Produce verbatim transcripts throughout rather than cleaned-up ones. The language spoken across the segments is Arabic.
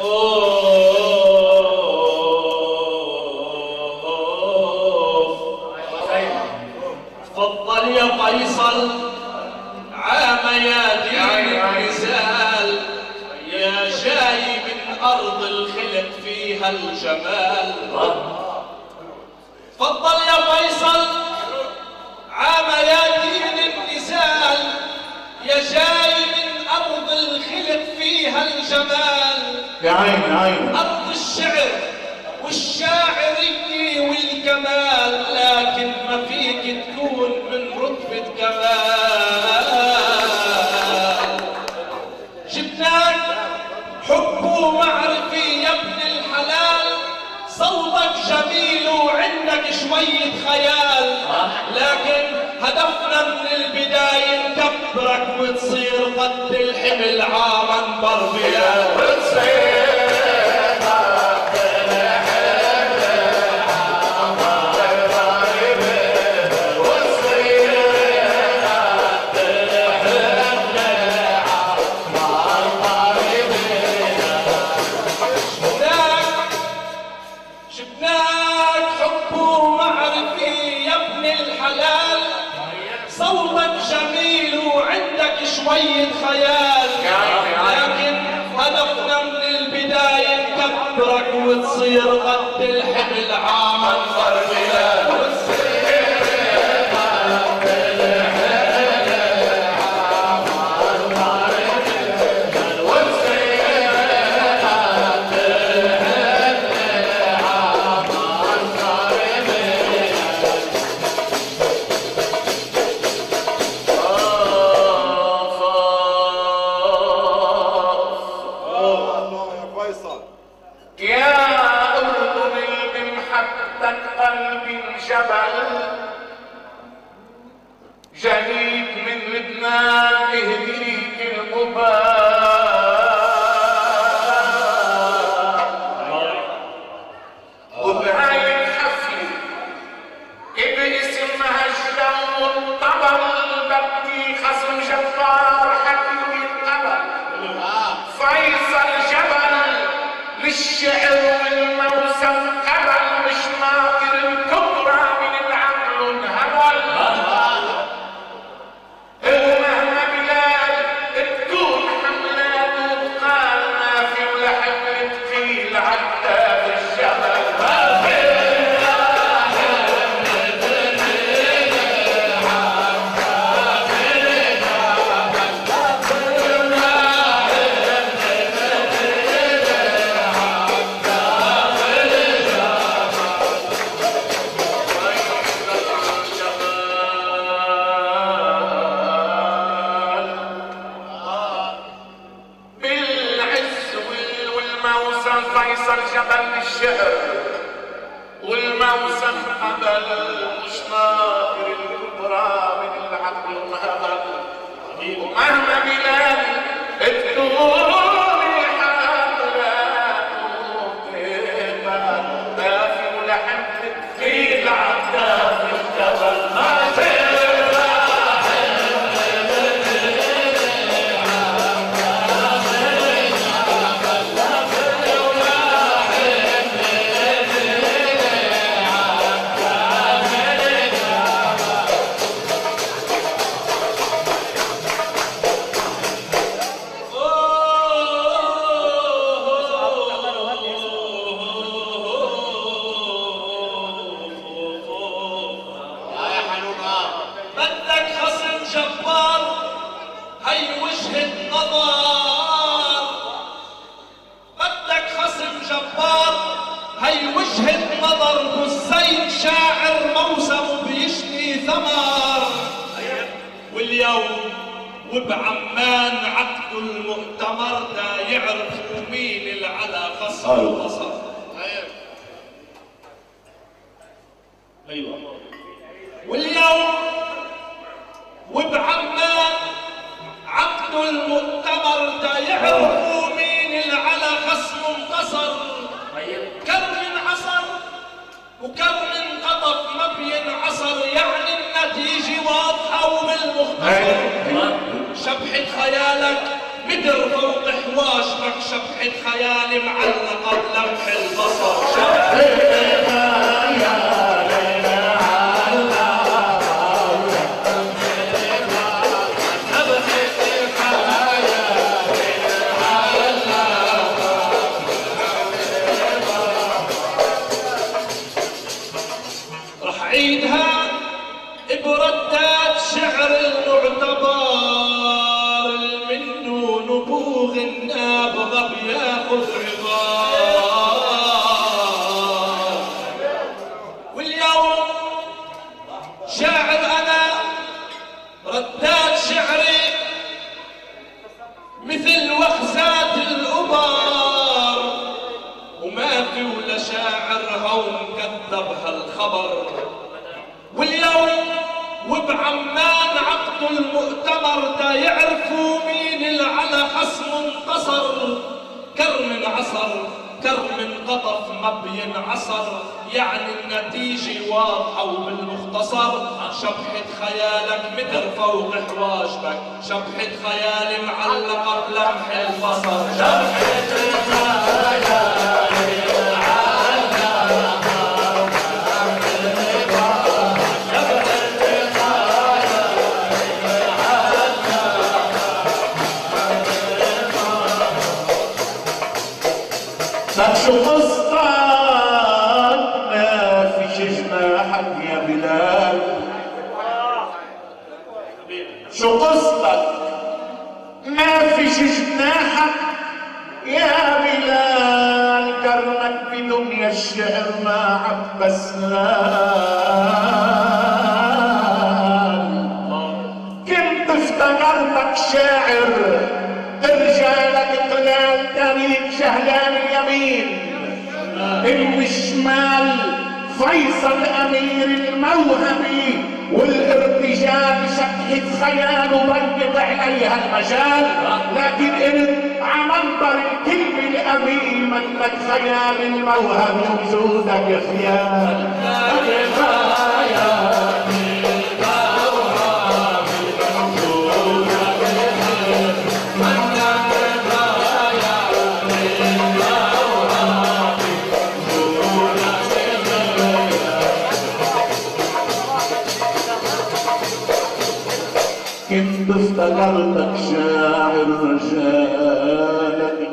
تفضل يا فيصل عام يا دين النزال يا جاي من أرض الخلق فيها الجمال. تفضل يا فيصل عام يا دين النزال يا جاي من أرض الخلق فيها الجمال. يا عين عين أرض الشعر والشاعرية والكمال، لكن ما فيك تكون من رتبة كمال. جبناك حب ومعرفة يا ابن الحلال، صوتك جميل وعندك شوية خيال، لكن هدفنا من البداية نكبرك وتصير قد الحمل عاما بربيان. شوية خيال، لكن هدفنا من البداية نكبرك وتصير قد الحمل عاما بربيان. جنيت من لبنان اهديك القباب وبهاي الحفلة باسمها الجو والطبل بدي خصم جبار حكي القبل فيصل جبل للشعر والموسم قبل مش ناطر الكبرى من العقل انهبل. ومهما بلاد تكون حملات وتقال ما في ولا حمل تقيل عتاب الجبل. فيصل جبل الشهر والموسم قبل مش ناطر الكبرى من العقل انهبل. ومهما بلاد تكون حملات وتقبل ما في ولا حمل تقيل عتاب الجبل. وبعمان عقد المؤتمر دا يعرفوا مين اللي على خصم القصر. ايوه واليوم وبعمان عقد المؤتمر دا يعرفوا مين اللي على خصم انتصر. كم من عصر وكم من قطف ما بينعصر، يعني النتيجة واضحة وبالمختصر. شبحة خيالك متر فوق حواشك شبحة خيالي معلقة بلمح البصر شبحة عيدها بردات شعر المعتبر منه نبوغ النابغة بياخذ عبار واليوم شاعر انا ردات شعري مثل وخزات الأبار وما في ولا شاعر هون كذب هالخبر واليوم وبعمان عقدوا المؤتمر تا يعرفوا مين اللي على خصم انتصر كرم عصر كرم قطف ما بينعصر يعني النتيجة واضحة وبالمختصر شبحة خيالك متر فوق حواجبك شبحة خيالي معلقة بلمح البصر شبحة خيالي شو قصتك ما فيش جناحك يا بلال شو قصتك ما فيش جناحك يا بلال كرمك بدنيا الشعر ما عبس كنت افتكرتك شاعر رجالك طلال تاريخ شهلان اليمين الشمال فيصل امير الموهبي والارتجال شكت خيال وضيق عليها المجال لكن انت عمنبر الكلمة الامين منك خيال الموهب وجودك خيال كنت افتكرتك شاعر رجالك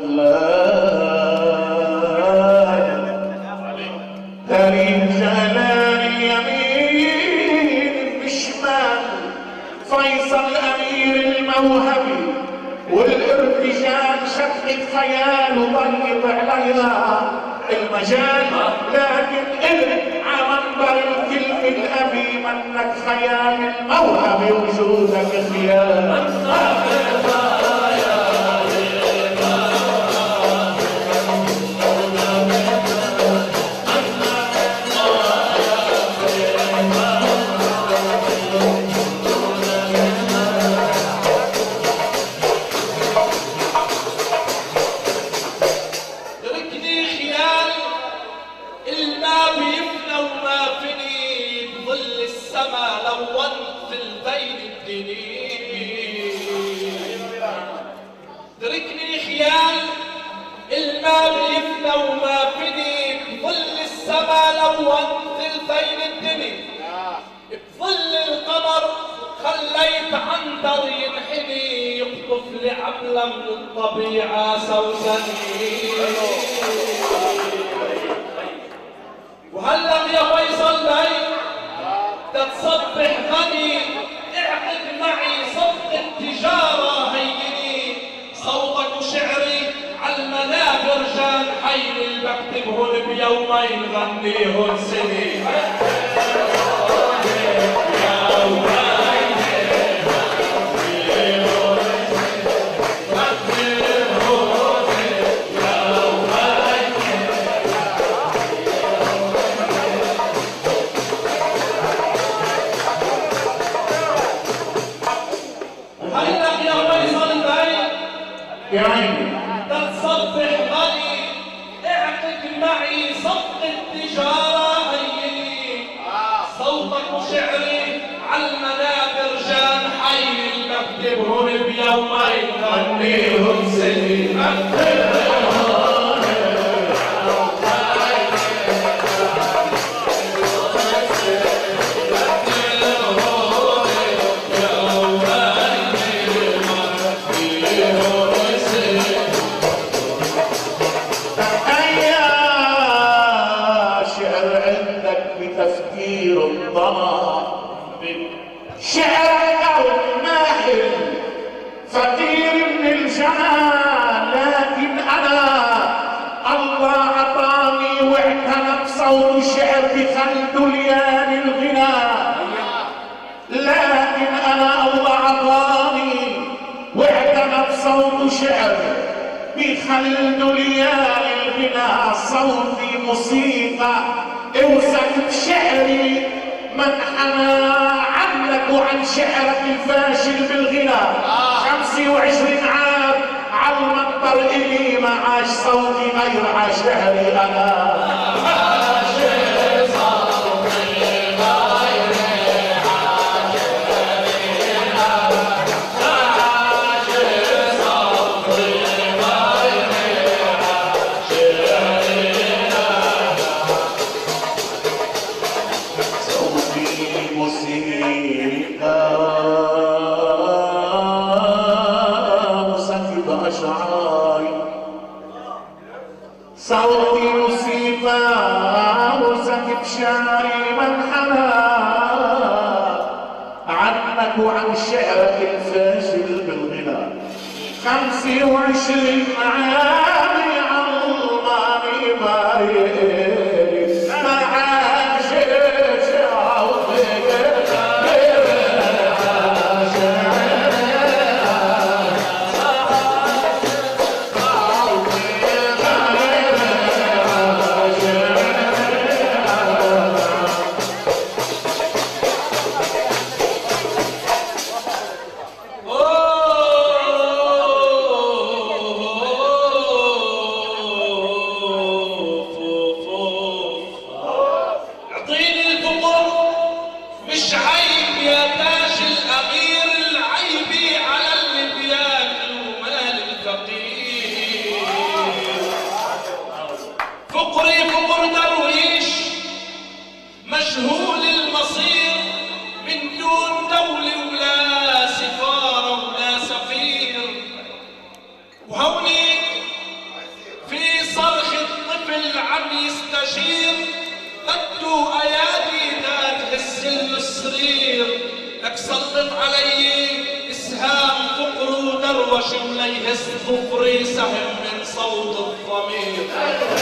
غلال تاريخ جلال اليمين بالشمال فيصل امير الموهبي والارتجال شكت خيال وضيق عليها المجال لكن انت عمنبر الكلمة الابي منك خيال الموهب وجودك خيال تركني خيال الما بيفنى وما فيني بظل السما لون ثلثين الدني بظل القمر خليت عنتر ينحني يقطف لي عملة من الطبيعة سوسني وهلا يا فيصل بي تتصبح غني اعقد معي صفقة تجارة هيني صوتك وشعري عالمنابر جان حين اللي بكتبهن بيومين غنيهن سنين يا عيني تتصبح غني اعقد معي صفقة تجارة هيني صوتك وشعري عالمنابر جان حين المبدأ نكتبهم بيومين نغنيهم سليما صوت شعر بخلدليان الغناء، لكن انا الله عطاني واعتمد صوت شعر بخلدليان الغناء. صوتي موسيقى اوثق بشعري منحنى عنك وعن شعرك الفاشل بالغناء. خمسة وعشرين عام على المنبر الي ما عاش صوتي غير عاش شعري انا. صوتي موسيقى وسكب شعري منحنى عنك وعن شعرك الفاشل بالغناء. خمسة وعشرين عامي علماني باريك ما عاش شعوطي سلط علي اسهام فقر ودروش وليهز ظفري سهم من صوت الضمير.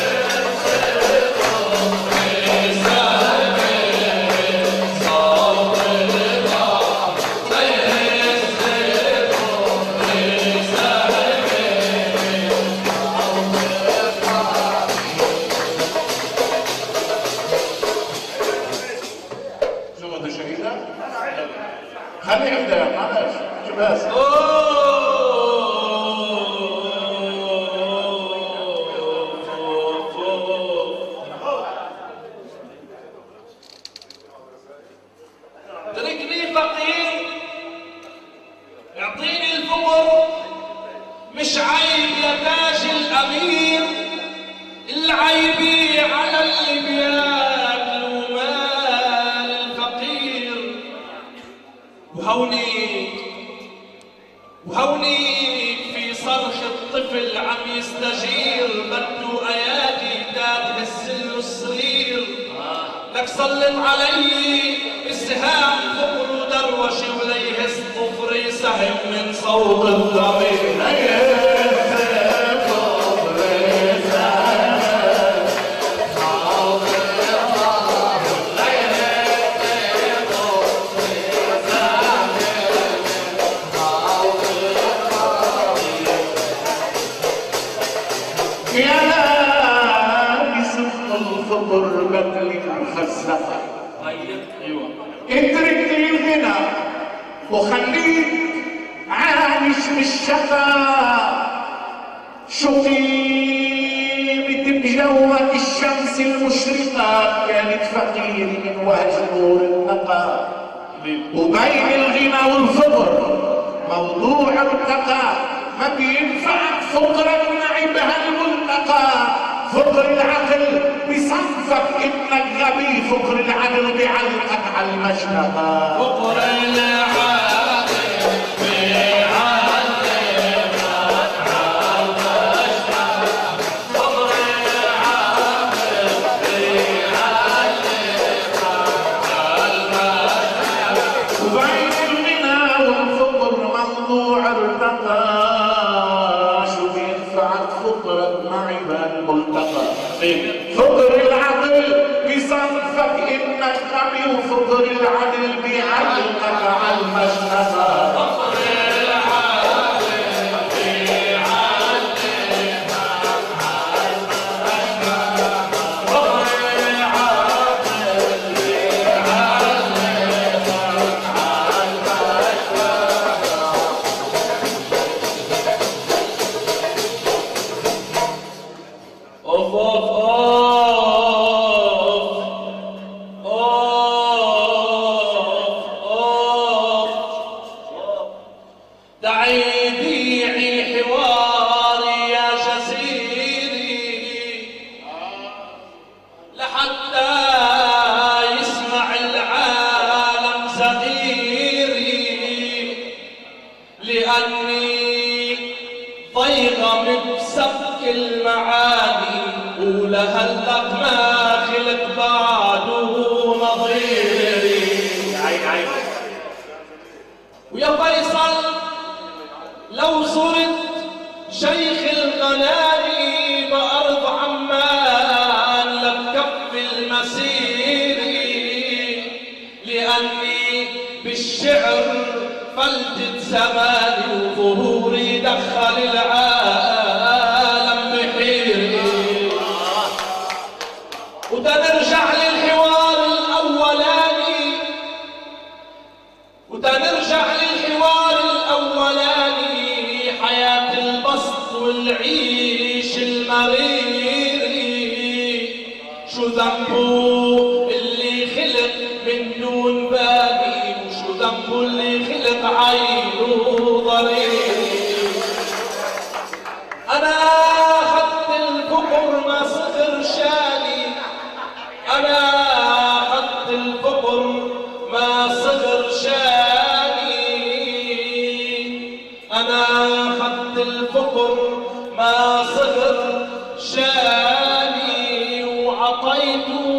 خلي ابدا معلش شو بس تركني فقير اعطيني الفقر مش عيب يا تاج الامير العيبي على اللي بياكلوا مال الفقير. وهونيك وهونيك في صرخ الطفل عم يستجير بده ايادي تهز له الصغير. لك سلط علي اسهام فقر ودروش وليهز ظفري سهم من صوت الضمير. اترك لي الغنى وخليك عايش بالشقاء. شو قيمة بجوك الشمس المشرقة كانت فقير من وجه نور النقاء. وبين الغنى والفقر موضوع ارتقى ما بينفعك فقرك معي بهالملتقى. فقر العقل بصنفك انك غبي، فقر العقل بعلقك على المشنقة. فقر العقل بعلقك على المشنقة. فقر العقل بعلقك على المشنقة. وبين المنى والفقر موضوع ارتقى، شو بينفعك فقرك معي بهالملتقى. فقر العقل بصنفك انك غبي، وفقر العدل بعلقك على المشنقة. فقر العقل بعلقك على المشنقة. فقر العقل بعلقك على المشنقة. اوف اوف اوف اوف. دعي بيعي حواري يا جزيري لحتى يسمع العالم زغيري، لأني ضيغم بسبك المعاني، ولهلق ما خلق بعده نظيري. ويا فيصل لو صرت شيخ الغناني بأرض عمان لبكف المسير، لأني بالشعر فلتة زماني وظهوري دخل العالم بحيري. وتنرجع للحوار الأولاني، وتنرجع للحوار الأولاني، حياة البسط والعيش المرير. شو ذنبه اللي خلق من دون بابي، وشو ذنبه اللي خلق عينه ضرير. أنا أخذت الفقر ما صغر شاني، أنا أخذت الفقر ما صغر شاني، أنا أخذت الفقر ما صغر شاني، وعطيته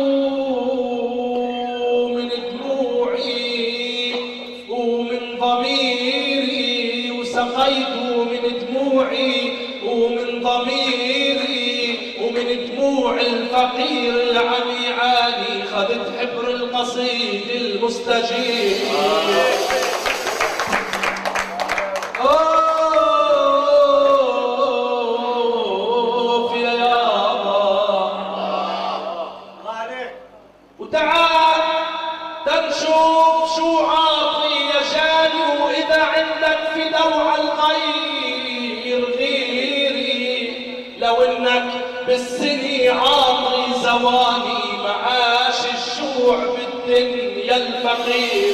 من دموعي ومن ضميري، وسقيته من دموعي ومن ضميري ومن دموع الفقير العميعاني. خذت حبر القصيد المستجير. اوف يا يابا. وتعال تنشوف شو عاطي يا جاني، واذا عندك في دوع الخير غيري، لو انك بالسني عاطي زواني معاش الجوع بالدنيا الفقير.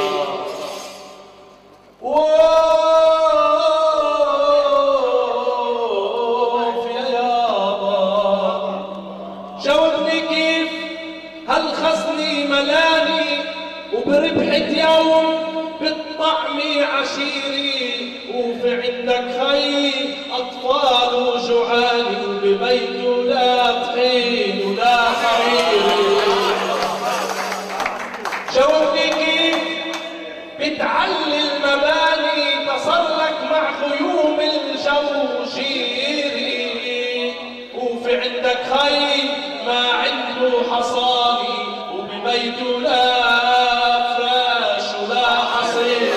اوف يا يابا. جاوبني كيف هالخزني ملاني، وبربحة يوم بالطعم عشيري، وفي عندك خي أطفال وجوعاني، وببيته لا طحين ولا حرير. جاوبني كيف بتعلي المباني، تصلك مع خيوم الجوجيري، وفي عندك خي ما عنده حصاني، وببيته لا فراش ولا حصير.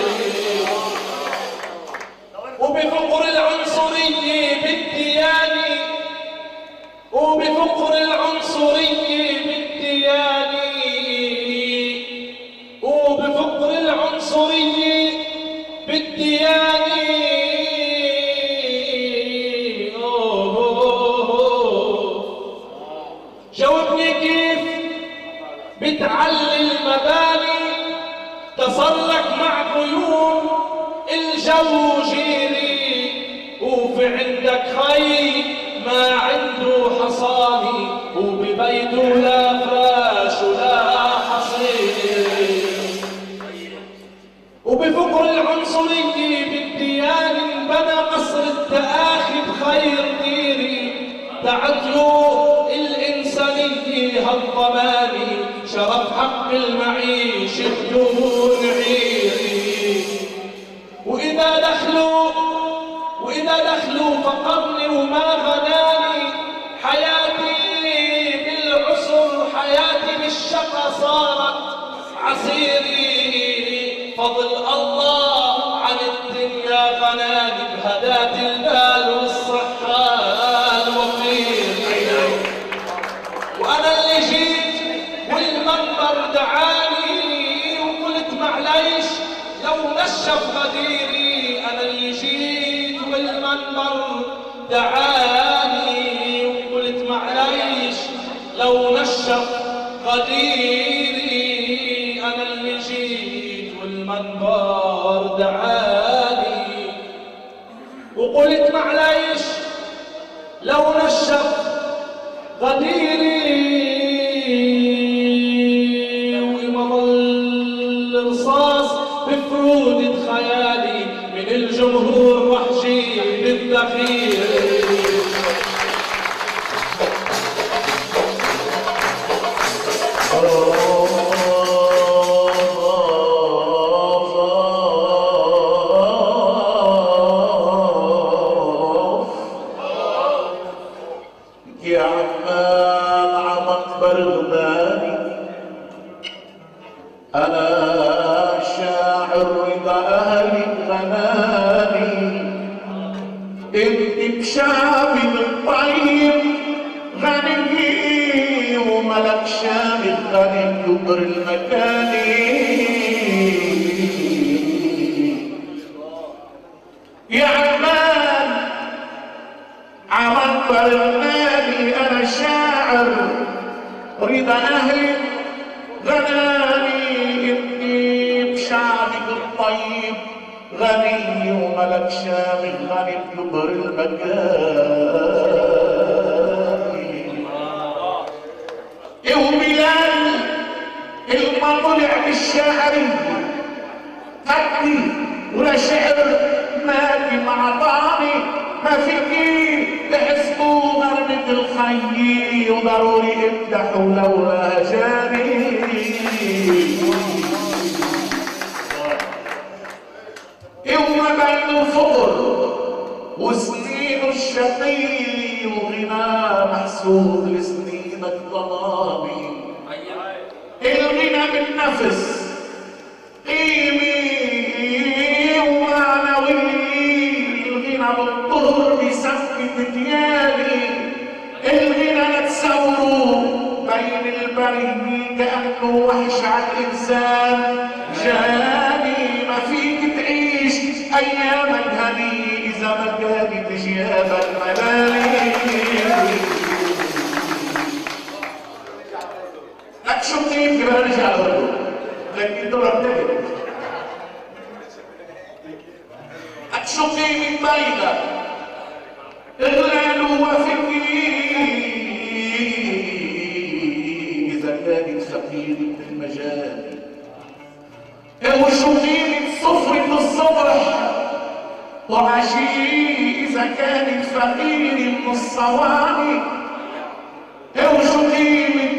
وبفقر العنصرية بالدياني، وبفقر العنصرية بالدياني، وبفقر العنصرية بالدياني. جاوبني كيف بتعلي المباني، تصلك مع غيوم الجو جيري وفي عندك خي ما عنده حصاني وببيته لا فراش ولا حصير وبفكر العنصرية بالديان انبنى قصر التآخي بخير ديري تعدلوا الإنسانية هالضماني شرف حق المعيش بدون عيري وإذا دخلوا وإذا دخلوا فقرني وما غناني حياتي بالعسر حياتي بالشقى صارت عصيري فضل الله عن الدنيا غناني بهداة المال والصحة الوفير وأنا اللي جيت والمنبر دعاني وقلت معليش لو نشف غديري أنا اللي جيت والمنبر دعاني وقلت معليش لو نشف غديري أنا اللي جيت والمنبر دعاني وقلت معليش لو نشف غديري ومظل رصاص بفرودة خيالي من الجمهور وحشي بالذخير يا عمان عمت برغباني أنا شاعر رضا أهل الغناني انت بشامي الطيب غني وملك شامي الغني يكبر المكاني يا عمان عمت برغباني أنا شاعر رضا أهل غناني إني بشعبك الطيب غني وملك شامي غني بكبر المكان وبلال المطلع بالشاعري خدي ولا شعر ماكي مع طعمي ما فيكي تحسبوا غربة الخي وضروري امدحوا لولا جاني يوم بين الفقر وسنين الشقي وغنى محسوب لسنينك ضنامي الغنى بالنفس قيمي ومعنوي الغنى بالطهر بيسكت ديالي الغنى نتصوروا بين البري كأنه وحش على الإنسان جاني ما فيك تعيش أيامك هني إذا ما كانت جيابك ملالي لك شو كيف برجع له لكن دور تاني أتشقي من بينك إغلال وفكري إذا كانت فقيري في المجال وشقي من صفرة الصبح وعشي إذا كانت فقيري من الصواني وشقي من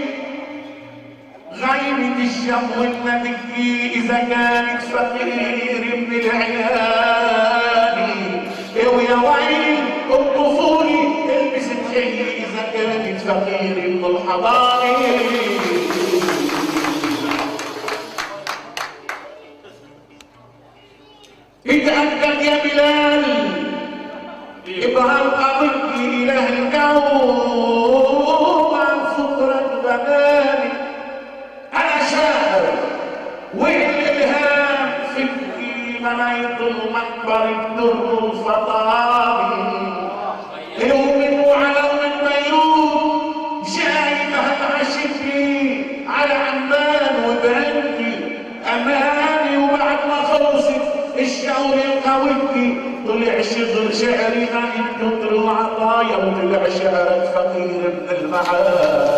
غيمة الشم والنبكي إذا كانت فقير من العيال ويا ويل الطفولي البست حي إذا كانت فقير من الحضاري اتأكد يا بلال ابهام قضيك إله الكون عن فطرة غناني أنا شاعر والإلهام فكري منيط المنبر الدر الفطامي يوم وعلى من بيروت جاي مهتعشتني على عمان وبرني أماني وبعد ما خلصت الشهور الشغل شعري من كثر العطايا وطلع شعرك فقير من المعاني.